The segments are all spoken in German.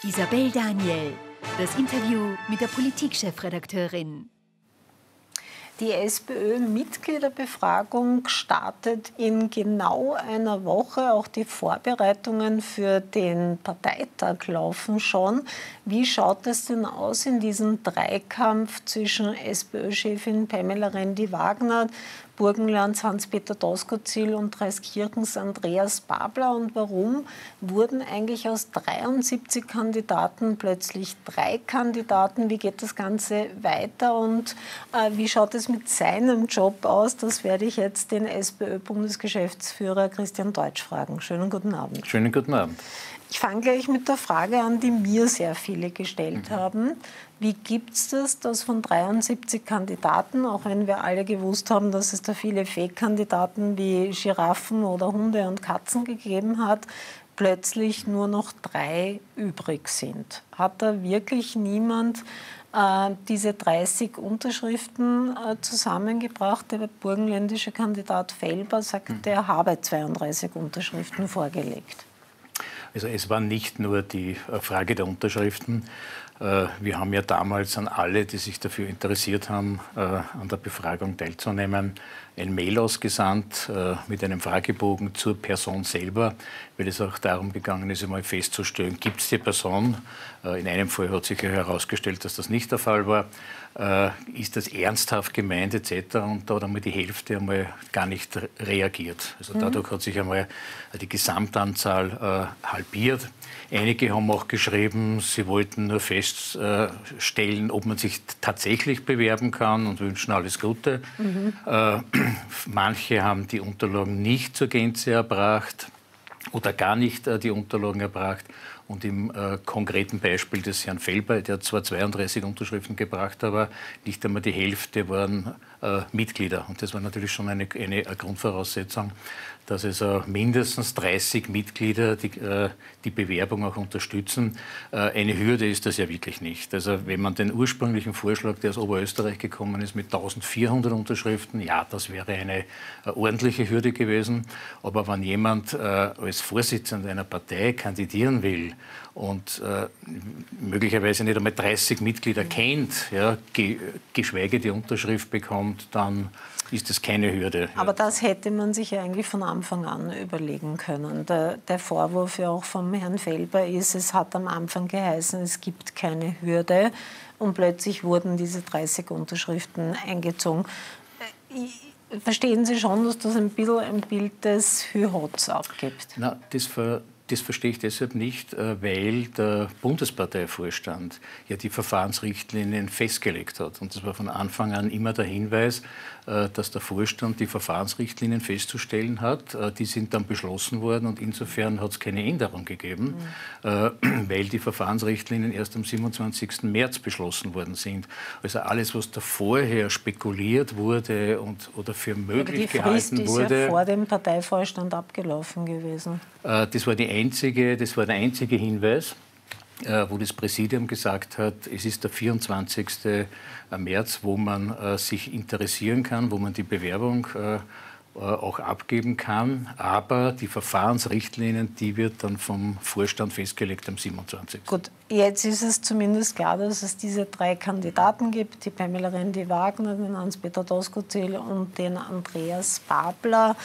Isabel Daniel, das Interview mit der Politikchefredakteurin. Die SPÖ-Mitgliederbefragung startet in genau einer Woche. Auch die Vorbereitungen für den Parteitag laufen schon. Wie schaut es denn aus in diesem Dreikampf zwischen SPÖ-Chefin Pamela Rendi-Wagner, Burgenlands Hans-Peter Doskozil und Dreiskirchens Andreas Babler? Und warum wurden eigentlich aus 73 Kandidaten plötzlich 3 Kandidaten? Wie geht das Ganze weiter und wie schaut es mit seinem Job aus? Das werde ich jetzt den SPÖ-Bundesgeschäftsführer Christian Deutsch fragen. Schönen guten Abend. Schönen guten Abend. Ich fange gleich mit der Frage an, die mir sehr viele gestellt haben. Wie gibt es das, dass von 73 Kandidaten, auch wenn wir alle gewusst haben, dass es da viele Fake-Kandidaten wie Giraffen oder Hunde und Katzen gegeben hat, plötzlich nur noch 3 übrig sind? Hat da wirklich niemand diese 30 Unterschriften zusammengebracht? Der burgenländische Kandidat Felber sagt, er habe 32 Unterschriften vorgelegt. Also es war nicht nur die Frage der Unterschriften. Wir haben ja damals an alle, die sich dafür interessiert haben, an der Befragung teilzunehmen, ein Mail ausgesandt mit einem Fragebogen zur Person selber, weil es auch darum gegangen ist, einmal festzustellen, gibt es die Person? In einem Fall hat sich ja herausgestellt, dass das nicht der Fall war. Ist das ernsthaft gemeint etc. Und da hat einmal die Hälfte einmal gar nicht reagiert. Also dadurch hat sich einmal die Gesamtanzahl halbiert. Einige haben auch geschrieben, sie wollten nur feststellen, ob man sich tatsächlich bewerben kann und wünschen alles Gute. Manche haben die Unterlagen nicht zur Gänze erbracht oder gar nicht die Unterlagen erbracht. Und im konkreten Beispiel des Herrn Felber, der hat zwar 32 Unterschriften gebracht, aber nicht einmal die Hälfte waren Mitglieder. Und das war natürlich schon eine Grundvoraussetzung, dass es mindestens 30 Mitglieder die Bewerbung auch unterstützen. Eine Hürde ist das ja wirklich nicht. Also wenn man den ursprünglichen Vorschlag, der aus Oberösterreich gekommen ist, mit 1400 Unterschriften, ja, das wäre eine ordentliche Hürde gewesen. Aber wenn jemand als Vorsitzender einer Partei kandidieren will und möglicherweise nicht einmal 30 Mitglieder kennt, ja, geschweige die Unterschrift bekommt, dann ist das keine Hürde. Aber das hätte man sich ja eigentlich von Anfang an überlegen können. Der Vorwurf ja auch vom Herrn Felber ist, es hat am Anfang geheißen, es gibt keine Hürde und plötzlich wurden diese 30 Unterschriften eingezogen. Verstehen Sie schon, dass das ein bisschen ein Bild des Hü-Hots abgibt? Na, das verstehe ich deshalb nicht, weil der Bundesparteivorstand ja die Verfahrensrichtlinien festgelegt hat. Und das war von Anfang an immer der Hinweis, dass der Vorstand die Verfahrensrichtlinien festzustellen hat. Die sind dann beschlossen worden und insofern hat es keine Änderung gegeben, weil die Verfahrensrichtlinien erst am 27. März beschlossen worden sind. Also alles, was da vorher spekuliert wurde oder für möglich gehalten wurde. Die Frist ist ja vor dem Parteivorstand abgelaufen gewesen. Das war der einzige Hinweis, wo das Präsidium gesagt hat, es ist der 24. März, wo man sich interessieren kann, wo man die Bewerbung auch abgeben kann. Aber die Verfahrensrichtlinien, die wird dann vom Vorstand festgelegt am 27. Gut, jetzt ist es zumindest klar, dass es diese 3 Kandidaten gibt, die Pamela Rendi-Wagner, den Hans-Peter Doskozil und den Andreas Babler.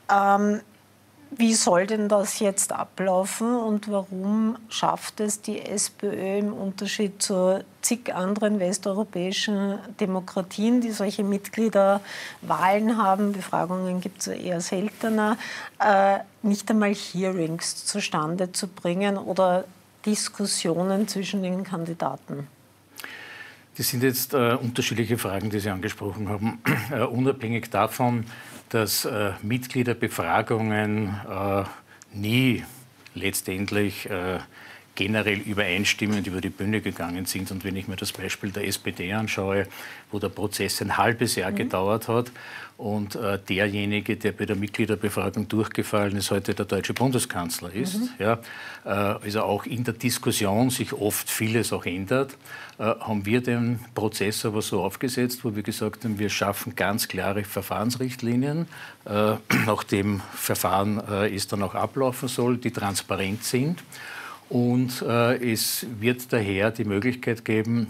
Wie soll denn das jetzt ablaufen und warum schafft es die SPÖ im Unterschied zu zig anderen westeuropäischen Demokratien, die solche Mitgliederwahlen haben, Befragungen gibt es eher seltener, nicht einmal Hearings zustande zu bringen oder Diskussionen zwischen den Kandidaten? Das sind jetzt unterschiedliche Fragen, die Sie angesprochen haben. Unabhängig davon, dass Mitgliederbefragungen nie letztendlich generell übereinstimmend über die Bühne gegangen sind. Und wenn ich mir das Beispiel der SPD anschaue, wo der Prozess ein halbes Jahr gedauert hat und derjenige, der bei der Mitgliederbefragung durchgefallen ist, heute der deutsche Bundeskanzler ist, ja, also auch in der Diskussion sich oft vieles auch ändert, haben wir den Prozess aber so aufgesetzt, wo wir gesagt haben, wir schaffen ganz klare Verfahrensrichtlinien, nach dem Verfahren es dann auch ablaufen soll, die transparent sind. Und es wird daher die Möglichkeit geben,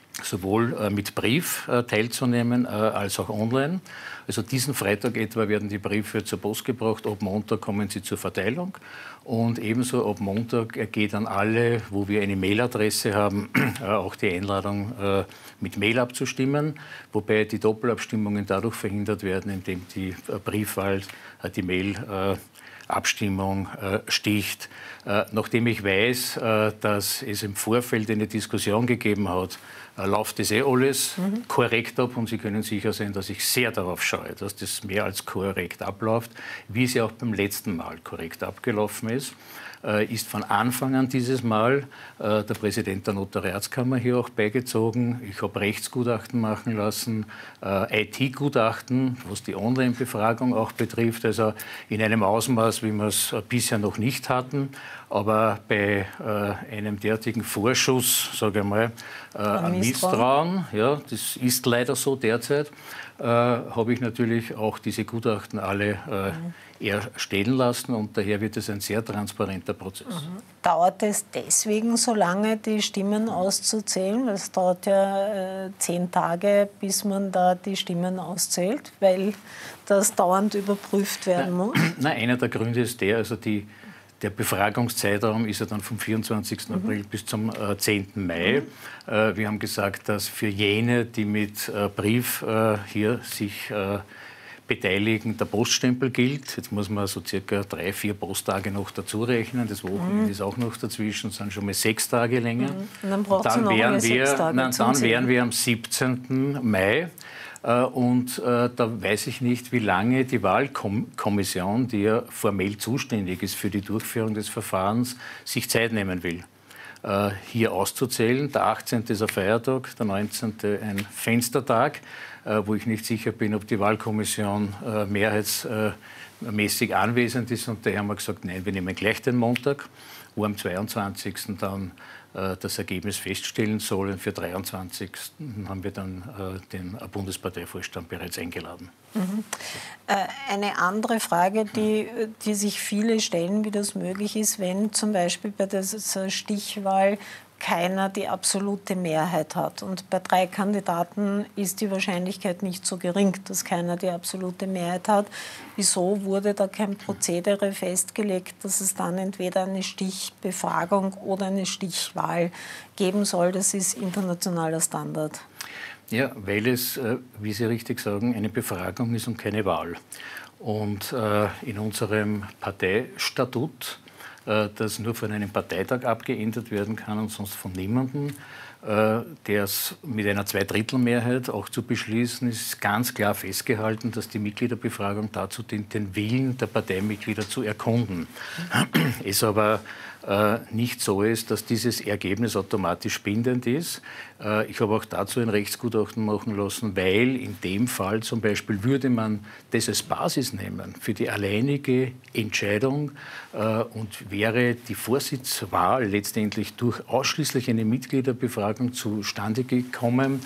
sowohl mit Brief teilzunehmen als auch online. Also diesen Freitag etwa werden die Briefe zur Post gebracht, ab Montag kommen sie zur Verteilung und ebenso ab Montag geht an alle, wo wir eine Mailadresse haben, auch die Einladung mit Mail abzustimmen, wobei die Doppelabstimmungen dadurch verhindert werden, indem die Briefwahl die Mail-Abstimmung sticht. Nachdem ich weiß, dass es im Vorfeld eine Diskussion gegeben hat, läuft das alles korrekt ab und Sie können sicher sein, dass ich sehr darauf schaue, dass das mehr als korrekt abläuft, wie es ja auch beim letzten Mal korrekt abgelaufen ist. Ist von Anfang an dieses Mal der Präsident der Notariatskammer hier auch beigezogen. Ich habe Rechtsgutachten machen lassen, IT-Gutachten, was die Online-Befragung auch betrifft, also in einem Ausmaß, wie wir es bisher noch nicht hatten. Aber bei einem derartigen Vorschuss, sage ich mal, an Misstrauen, ja, das ist leider so derzeit, habe ich natürlich auch diese Gutachten alle erstellen lassen und daher wird es ein sehr transparenter Prozess. Dauert es deswegen so lange, die Stimmen auszuzählen? Weil es dauert ja 10 Tage, bis man da die Stimmen auszählt, weil das dauernd überprüft werden muss? Nein, einer der Gründe ist also der Befragungszeitraum ist ja dann vom 24. April bis zum 10. Mai. Wir haben gesagt, dass für jene, die mit Brief hier sich beteiligen, der Poststempel gilt. Jetzt muss man so circa 3-4 Posttage noch dazu rechnen. Das Wochenende ist auch noch dazwischen, sind schon mal 6 Tage länger. Und dann braucht es noch 6 Tage. Dann wären wir am 17. Mai. Und da weiß ich nicht, wie lange die Wahlkommission, die ja formell zuständig ist für die Durchführung des Verfahrens, sich Zeit nehmen will, hier auszuzählen. Der 18. ist ein Feiertag, der 19. ein Fenstertag, wo ich nicht sicher bin, ob die Wahlkommission mehrheitsmäßig anwesend ist. Und daher haben wir gesagt, nein, wir nehmen gleich den Montag, wo am 22. dann das Ergebnis feststellen soll. Und für 23. haben wir dann den Bundesparteivorstand bereits eingeladen. Eine andere Frage, die sich viele stellen, wie das möglich ist, wenn zum Beispiel bei dieser Stichwahl keiner die absolute Mehrheit hat. Und bei 3 Kandidaten ist die Wahrscheinlichkeit nicht so gering, dass keiner die absolute Mehrheit hat. Wieso wurde da kein Prozedere festgelegt, dass es dann entweder eine Stichbefragung oder eine Stichwahl geben soll? Das ist internationaler Standard. Ja, weil es, wie Sie richtig sagen, eine Befragung ist und keine Wahl. Und in unserem Parteistatut, das nur von einem Parteitag abgeändert werden kann und sonst von niemandem, der es mit einer Zweidrittelmehrheit auch zu beschließen, ist ganz klar festgehalten, dass die Mitgliederbefragung dazu dient, den Willen der Parteimitglieder zu erkunden. Es aber nicht so ist, dass dieses Ergebnis automatisch bindend ist. Ich habe auch dazu ein Rechtsgutachten machen lassen, weil in dem Fall zum Beispiel würde man das als Basis nehmen für die alleinige Entscheidung und wäre die Vorsitzwahl letztendlich durch ausschließlich eine Mitgliederbefragung zustande gekommen,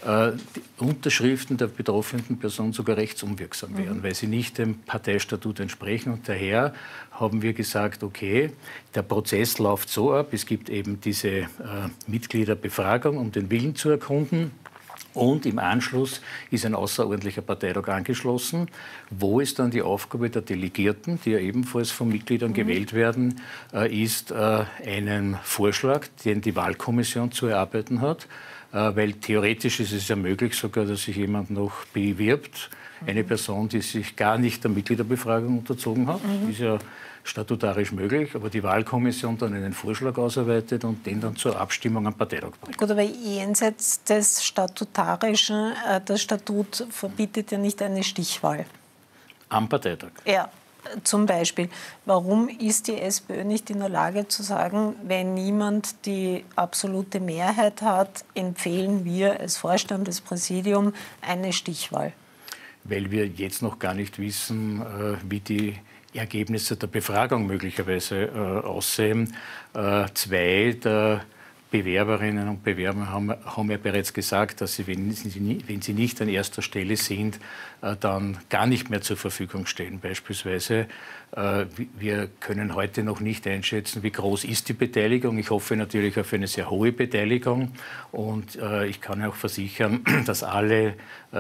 die Unterschriften der betroffenen Person sogar rechtsumwirksam wären, weil sie nicht dem Parteistatut entsprechen. Und daher haben wir gesagt, okay, der Prozess läuft so ab, es gibt eben diese Mitgliederbefragung, um den Willen zu erkunden. Und im Anschluss ist ein außerordentlicher Parteitag angeschlossen, wo es dann die Aufgabe der Delegierten, die ja ebenfalls von Mitgliedern gewählt werden, ist, einen Vorschlag, den die Wahlkommission zu erarbeiten hat. Weil theoretisch ist es ja möglich sogar, dass sich jemand noch bewirbt. Eine Person, die sich gar nicht der Mitgliederbefragung unterzogen hat, ist ja statutarisch möglich, aber die Wahlkommission dann einen Vorschlag ausarbeitet und den dann zur Abstimmung am Parteitag bringt. Gut, aber jenseits des Statutarischen, das Statut verbietet ja nicht eine Stichwahl. Am Parteitag? Ja, zum Beispiel. Warum ist die SPÖ nicht in der Lage zu sagen, wenn niemand die absolute Mehrheit hat, empfehlen wir als Vorstand, als Präsidium eine Stichwahl? Weil wir jetzt noch gar nicht wissen, wie die Ergebnisse der Befragung möglicherweise aussehen. 2 der Bewerberinnen und Bewerber haben ja bereits gesagt, dass sie, wenn sie nicht an erster Stelle sind, dann gar nicht mehr zur Verfügung stehen. Beispielsweise, wir können heute noch nicht einschätzen, wie groß ist die Beteiligung. Ich hoffe natürlich auf eine sehr hohe Beteiligung. Und ich kann auch versichern, dass alle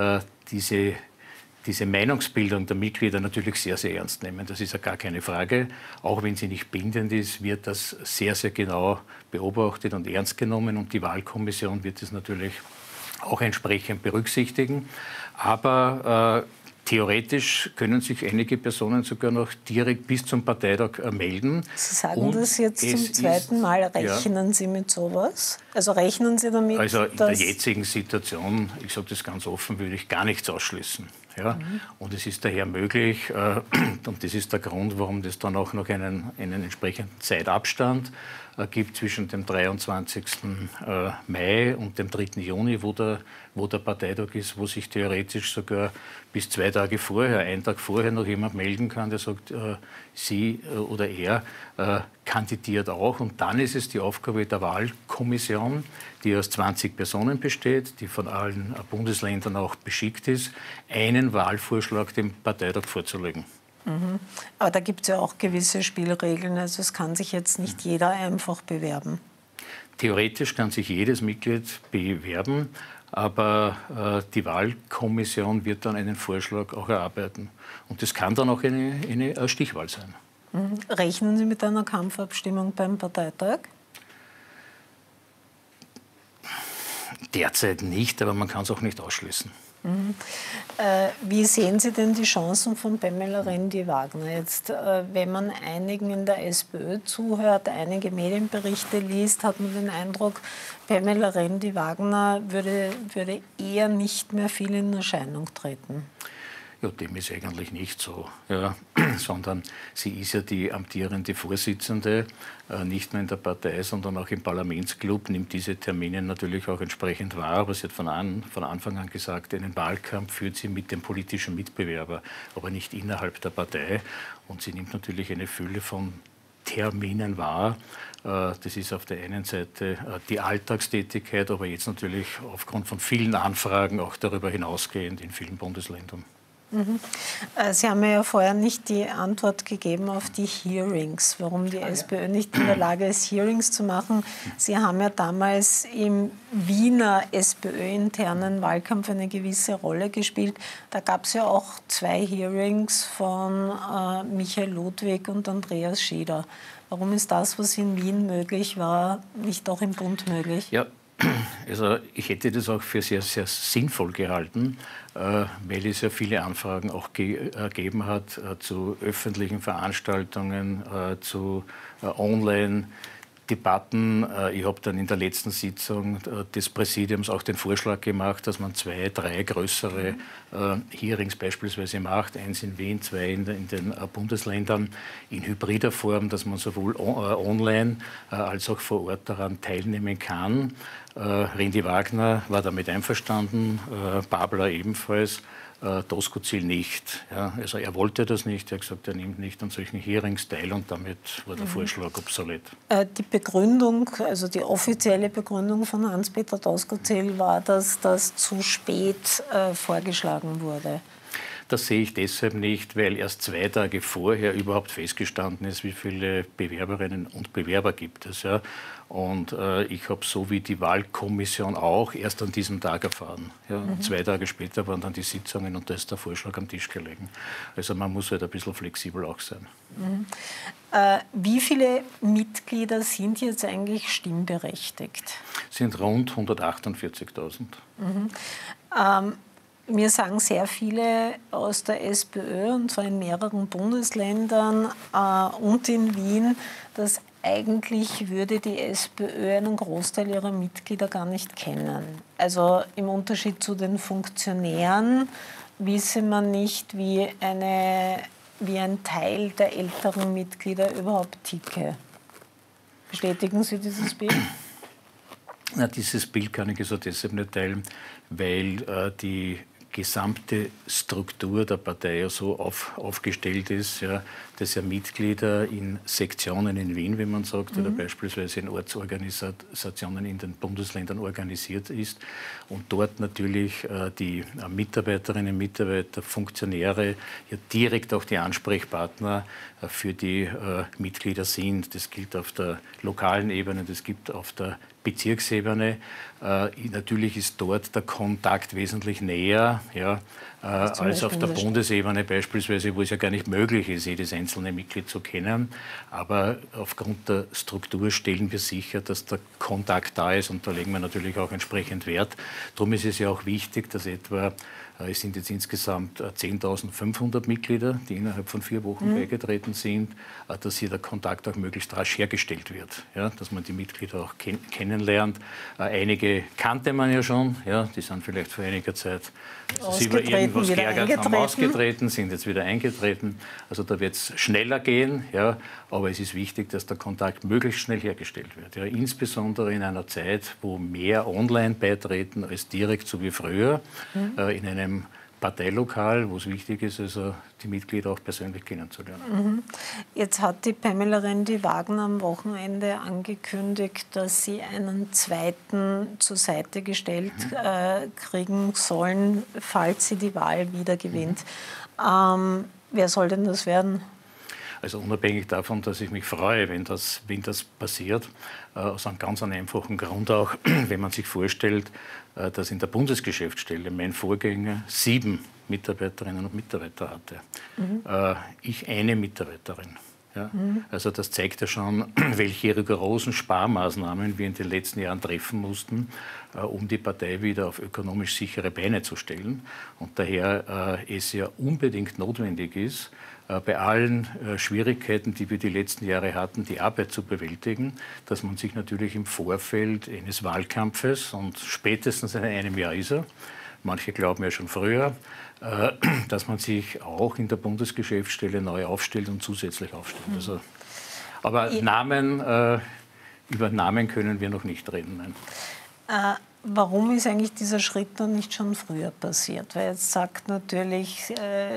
diese Meinungsbildung der Mitglieder natürlich sehr, sehr ernst nehmen. Das ist ja gar keine Frage. Auch wenn sie nicht bindend ist, wird das sehr, sehr genau beobachtet und ernst genommen. Und die Wahlkommission wird es natürlich auch entsprechend berücksichtigen. Aber theoretisch können sich einige Personen sogar noch direkt bis zum Parteitag melden. Sie sagen das jetzt zum zweiten Mal. Rechnen Sie mit sowas? Also rechnen Sie damit, also in der jetzigen Situation, ich sage das ganz offen, würde ich gar nichts ausschließen. Ja? Und es ist daher möglich, und das ist der Grund, warum das dann auch noch einen entsprechenden Zeitabstand gibt zwischen dem 23. Mai und dem 3. Juni, wo der Parteitag ist, wo sich theoretisch sogar bis 2 Tage vorher, einen Tag vorher noch jemand melden kann, der sagt, sie oder er kandidiert auch. Und dann ist es die Aufgabe der Wahlkommission, die aus 20 Personen besteht, die von allen Bundesländern auch beschickt ist, einen Wahlvorschlag dem Parteitag vorzulegen. Aber da gibt es ja auch gewisse Spielregeln. Also es kann sich jetzt nicht jeder einfach bewerben. Theoretisch kann sich jedes Mitglied bewerben, aber die Wahlkommission wird dann einen Vorschlag auch erarbeiten. Und das kann dann auch eine Stichwahl sein. Rechnen Sie mit einer Kampfabstimmung beim Parteitag? Derzeit nicht, aber man kann es auch nicht ausschließen. Wie sehen Sie denn die Chancen von Pamela Rendi-Wagner? Jetzt, wenn man einigen in der SPÖ zuhört, einige Medienberichte liest, hat man den Eindruck, Pamela Rendi-Wagner würde eher nicht mehr viel in Erscheinung treten. Ja, dem ist eigentlich nicht so, ja, sondern sie ist ja die amtierende Vorsitzende, nicht nur in der Partei, sondern auch im Parlamentsclub, nimmt diese Termine natürlich auch entsprechend wahr. Aber sie hat von Anfang an gesagt, einen Wahlkampf führt sie mit dem politischen Mitbewerber, aber nicht innerhalb der Partei. Und sie nimmt natürlich eine Fülle von Terminen wahr. Das ist auf der einen Seite die Alltagstätigkeit, aber jetzt natürlich aufgrund von vielen Anfragen auch darüber hinausgehend in vielen Bundesländern. Sie haben mir ja vorher nicht die Antwort gegeben auf die Hearings, warum die SPÖ nicht in der Lage ist, Hearings zu machen. Sie haben ja damals im Wiener SPÖ-internen Wahlkampf eine gewisse Rolle gespielt. Da gab es ja auch 2 Hearings von Michael Ludwig und Andreas Schieder. Warum ist das, was in Wien möglich war, nicht auch im Bund möglich? Ja. Also ich hätte das auch für sehr, sehr sinnvoll gehalten, weil es ja viele Anfragen auch gegeben hat zu öffentlichen Veranstaltungen, zu Online-Debatten. Ich habe dann in der letzten Sitzung des Präsidiums auch den Vorschlag gemacht, dass man 2, 3 größere Hearings beispielsweise macht. 1 in Wien, 2 in den Bundesländern in hybrider Form, dass man sowohl online als auch vor Ort daran teilnehmen kann. Rendi-Wagner war damit einverstanden, Babler ebenfalls, Doskozil nicht. Ja, also er wollte das nicht, er hat gesagt, er nimmt nicht an solchen Hearings teil und damit war der Vorschlag obsolet. Die Begründung, also die offizielle Begründung von Hans-Peter Doskozil war, dass das zu spät vorgeschlagen wurde. Das sehe ich deshalb nicht, weil erst 2 Tage vorher überhaupt festgestanden ist, wie viele Bewerberinnen und Bewerber gibt es. Ja. Und ich habe so wie die Wahlkommission auch erst an diesem Tag erfahren. Ja. 2 Tage später waren dann die Sitzungen und da ist der Vorschlag am Tisch gelegen. Also man muss halt ein bisschen flexibel auch sein. Wie viele Mitglieder sind jetzt eigentlich stimmberechtigt? Es sind rund 148.000. Mir sagen sehr viele aus der SPÖ, und zwar in mehreren Bundesländern und in Wien, dass eigentlich würde die SPÖ einen Großteil ihrer Mitglieder gar nicht kennen. Also im Unterschied zu den Funktionären wisse man nicht, wie ein Teil der älteren Mitglieder überhaupt ticke. Bestätigen Sie dieses Bild? Na, dieses Bild kann ich also deshalb nicht teilen, weil die gesamte Struktur der Partei ja so aufgestellt ist, ja, dass ja Mitglieder in Sektionen in Wien, wie man sagt, oder beispielsweise in Ortsorganisationen in den Bundesländern organisiert ist und dort natürlich die Mitarbeiterinnen und Mitarbeiter, Funktionäre ja direkt auch die Ansprechpartner für die Mitglieder sind. Das gilt auf der lokalen Ebene, das gilt auf der Bezirksebene. Natürlich ist dort der Kontakt wesentlich näher, ja, als auf der Bundesebene beispielsweise, wo es ja gar nicht möglich ist, jedes einzelne Mitglied zu kennen. Aber aufgrund der Struktur stellen wir sicher, dass der Kontakt da ist und da legen wir natürlich auch entsprechend Wert. Darum ist es ja auch wichtig, dass es sind jetzt insgesamt 10.500 Mitglieder, die innerhalb von 4 Wochen beigetreten sind, dass hier der Kontakt auch möglichst rasch hergestellt wird, ja, dass man die Mitglieder auch kennenlernt. Einige kannte man ja schon, ja, die sind vielleicht vor einiger Zeit über irgendwas geärgert haben, ausgetreten, sind jetzt wieder eingetreten. Also da wird es schneller gehen, ja, aber es ist wichtig, dass der Kontakt möglichst schnell hergestellt wird. Ja, insbesondere in einer Zeit, wo mehr online beitreten als direkt, so wie früher, in einem Parteilokal, wo es wichtig ist, also die Mitglieder auch persönlich kennenzulernen. Jetzt hat die Pamela Rendi-Wagner am Wochenende angekündigt, dass sie einen zweiten zur Seite gestellt kriegen sollen, falls sie die Wahl wieder gewinnt. Wer soll denn das werden? Also unabhängig davon, dass ich mich freue, wenn das passiert, aus einem ganz einfachen Grund auch, wenn man sich vorstellt, dass in der Bundesgeschäftsstelle mein Vorgänger 7 Mitarbeiterinnen und Mitarbeiter hatte. Ich eine Mitarbeiterin. Ja? Also das zeigt ja schon, welche rigorosen Sparmaßnahmen wir in den letzten Jahren treffen mussten, um die Partei wieder auf ökonomisch sichere Beine zu stellen. Und daher es ja unbedingt notwendig ist, bei allen Schwierigkeiten, die wir die letzten Jahre hatten, die Arbeit zu bewältigen, dass man sich natürlich im Vorfeld eines Wahlkampfes, und spätestens in einem Jahr ist er, manche glauben ja schon früher, dass man sich auch in der Bundesgeschäftsstelle neu aufstellt und zusätzlich aufstellt. Also, aber über Namen können wir noch nicht reden. Nein. Warum ist eigentlich dieser Schritt noch nicht schon früher passiert? Weil jetzt sagt natürlich,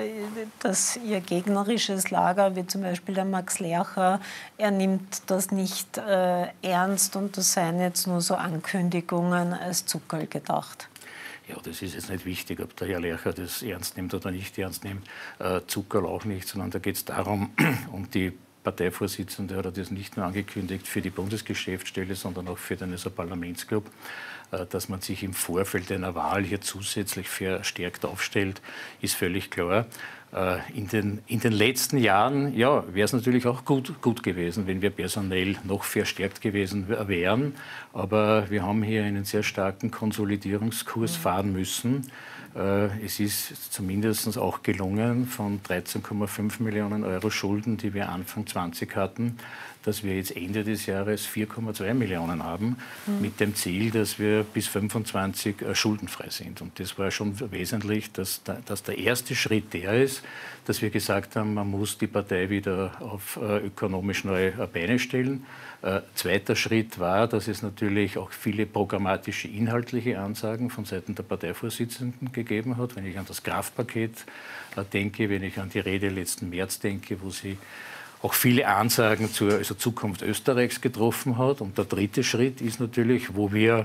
dass Ihr gegnerisches Lager, wie zum Beispiel der Max Lercher, er nimmt das nicht ernst und das seien jetzt nur so Ankündigungen als Zuckerl gedacht. Ja, das ist jetzt nicht wichtig, ob der Herr Lercher das ernst nimmt oder nicht ernst nimmt. Zuckerl auch nicht, sondern da geht es darum, um die Parteivorsitzende hat das nicht nur angekündigt für die Bundesgeschäftsstelle, sondern auch für den Parlamentsclub, dass man sich im Vorfeld einer Wahl hier zusätzlich verstärkt aufstellt, ist völlig klar. In den letzten Jahren ja, wäre es natürlich auch gut gewesen, wenn wir personell noch verstärkt gewesen wären. Aber wir haben hier einen sehr starken Konsolidierungskurs fahren müssen. Es ist zumindest auch gelungen, von 13,5 Millionen Euro Schulden, die wir Anfang 20 hatten, dass wir jetzt Ende des Jahres 4,2 Millionen haben, mit dem Ziel, dass wir bis 25 schuldenfrei sind. Und das war schon wesentlich, dass der erste Schritt der ist, dass wir gesagt haben, man muss die Partei wieder auf ökonomisch neue Beine stellen. Zweiter Schritt war, dass es natürlich auch viele programmatische, inhaltliche Ansagen von Seiten der Parteivorsitzenden gegeben hat. Wenn ich an das Kraftpaket denke, wenn ich an die Rede letzten März denke, wo sie auch viele Ansagen zur Zukunft Österreichs getroffen hat. Und der dritte Schritt ist natürlich, wo wir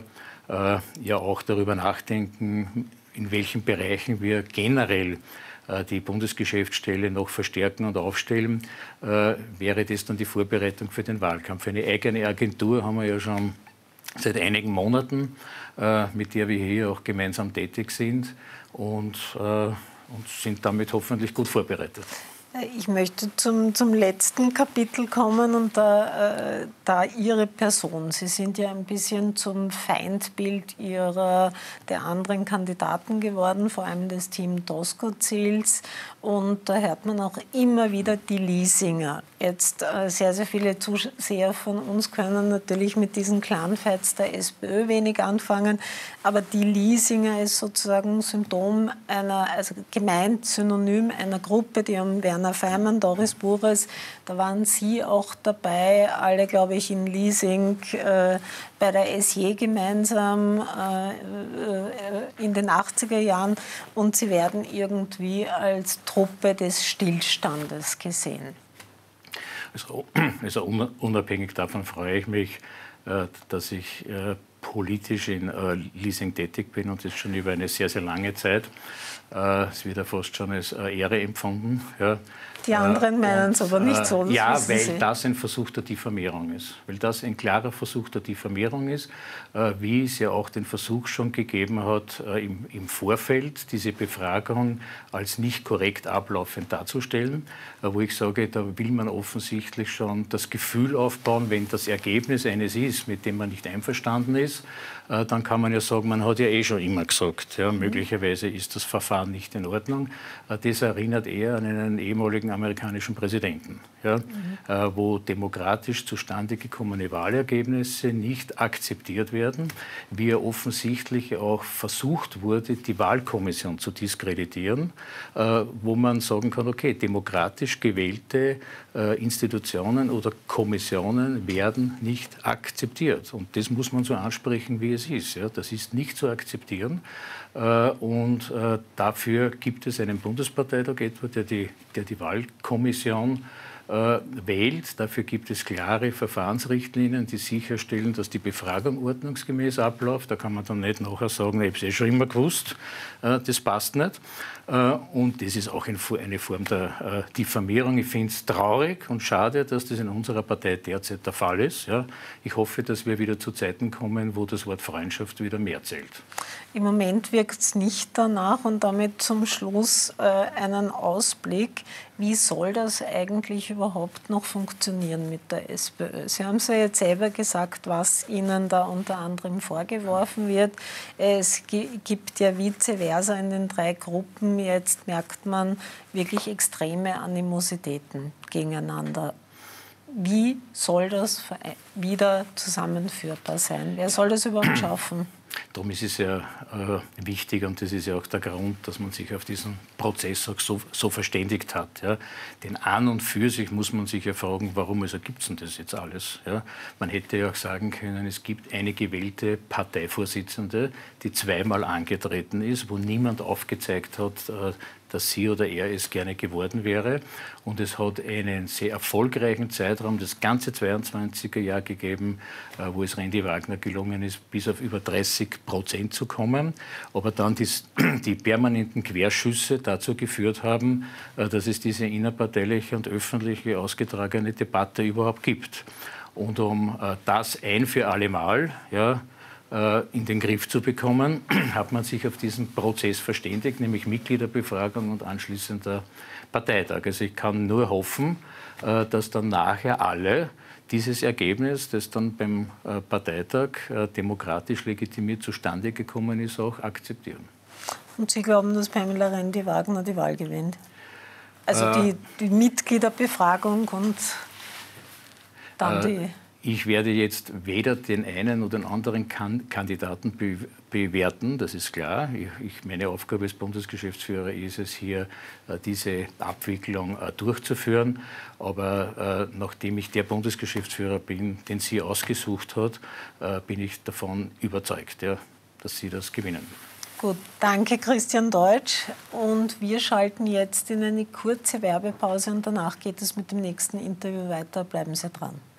ja auch darüber nachdenken, in welchen Bereichen wir generell die Bundesgeschäftsstelle noch verstärken und aufstellen, wäre das dann die Vorbereitung für den Wahlkampf. Eine eigene Agentur haben wir ja schon seit einigen Monaten, mit der wir hier auch gemeinsam tätig sind und sind damit hoffentlich gut vorbereitet. Ich möchte zum letzten Kapitel kommen und da Ihre Person. Sie sind ja ein bisschen zum Feindbild der anderen Kandidaten geworden, vor allem des Team Doskozils. Und da hört man auch immer wieder die Liesinger Jetzt sehr, sehr viele Zuseher von uns können natürlich mit diesen Clanfights der SPÖ wenig anfangen, aber die Liesinger ist sozusagen Symptom einer, also gemeint synonym einer Gruppe, die um Werner Feimann, Doris Burres, da waren Sie auch dabei, alle, glaube ich, in Liesing, bei der SJ gemeinsam in den 80er Jahren, und Sie werden irgendwie als Truppe des Stillstandes gesehen. Also unabhängig davon freue ich mich, dass ich politisch in Liesing tätig bin, und das schon über eine sehr, sehr lange Zeit. Es wird ja fast schon als Ehre empfunden. Ja. Die anderen meinen es aber nicht so. Ja, weil das ein Versuch der Diffamierung ist. Weil das ein klarer Versuch der Diffamierung ist, wie es ja auch den Versuch schon gegeben hat, im Vorfeld diese Befragung als nicht korrekt ablaufend darzustellen, wo ich sage, da will man offensichtlich schon das Gefühl aufbauen, wenn das Ergebnis eines ist, mit dem man nicht einverstanden ist, dann kann man ja sagen, man hat ja eh schon immer gesagt, ja, möglicherweise ist das Verfahren nicht in Ordnung. Das erinnert eher an einen ehemaligen amerikanischen Präsidenten, ja, wo demokratisch zustande gekommene Wahlergebnisse nicht akzeptiert werden, wie er offensichtlich auch versucht wurde, die Wahlkommission zu diskreditieren, wo man sagen kann, okay, demokratisch gewählte Institutionen oder Kommissionen werden nicht akzeptiert. Und das muss man so ansprechen, wie es ist. Ja. Das ist nicht zu akzeptieren. Und dafür gibt es einen Bundesparteitag etwa, der die Wahlkommission wählt. Dafür gibt es klare Verfahrensrichtlinien, die sicherstellen, dass die Befragung ordnungsgemäß abläuft. Da kann man dann nicht nachher sagen, ich habe es eh schon immer gewusst, das passt nicht. Und das ist auch eine Form der Diffamierung. Ich finde es traurig und schade, dass das in unserer Partei derzeit der Fall ist. Ja. Ich hoffe, dass wir wieder zu Zeiten kommen, wo das Wort Freundschaft wieder mehr zählt. Im Moment wirkt es nicht danach, und damit zum Schluss einen Ausblick. Wie soll das eigentlich überhaupt noch funktionieren mit der SPÖ? Sie haben es ja jetzt selber gesagt, was Ihnen da unter anderem vorgeworfen wird. Es gibt ja vice versa in den 3 Gruppen. Jetzt merkt man wirklich extreme Animositäten gegeneinander. Wie soll das wieder zusammenführbar sein? Wer soll das überhaupt schaffen? Darum ist es ja wichtig, und das ist ja auch der Grund, dass man sich auf diesen Prozess auch so verständigt hat. Ja. Denn an und für sich muss man sich ja fragen, warum also gibt es denn das jetzt alles? Ja. Man hätte ja auch sagen können, es gibt eine gewählte Parteivorsitzende, die 2-mal angetreten ist, wo niemand aufgezeigt hat, dass sie oder er es gerne geworden wäre. Und es hat einen sehr erfolgreichen Zeitraum, das ganze 22er Jahr gegeben, wo es Randy Wagner gelungen ist, bis auf über 30% zu kommen. Aber dann die permanenten Querschüsse dazu geführt haben, dass es diese innerparteiliche und öffentliche ausgetragene Debatte überhaupt gibt. Und um das ein für alle Mal, ja, in den Griff zu bekommen, hat man sich auf diesen Prozess verständigt, nämlich Mitgliederbefragung und anschließender Parteitag. Also ich kann nur hoffen, dass dann nachher alle dieses Ergebnis, das dann beim Parteitag demokratisch legitimiert zustande gekommen ist, auch akzeptieren. Und Sie glauben, dass Pamela Rendi-Wagner die Wahl gewinnt? Also die Mitgliederbefragung und dann die... Ich werde jetzt weder den einen oder den anderen Kandidaten bewerten, das ist klar. Meine Aufgabe als Bundesgeschäftsführer ist es, hier diese Abwicklung durchzuführen. Aber nachdem ich der Bundesgeschäftsführer bin, den sie ausgesucht hat, bin ich davon überzeugt, ja, dass sie das gewinnen. Gut, danke Christian Deutsch. Und wir schalten jetzt in eine kurze Werbepause und danach geht es mit dem nächsten Interview weiter. Bleiben Sie dran.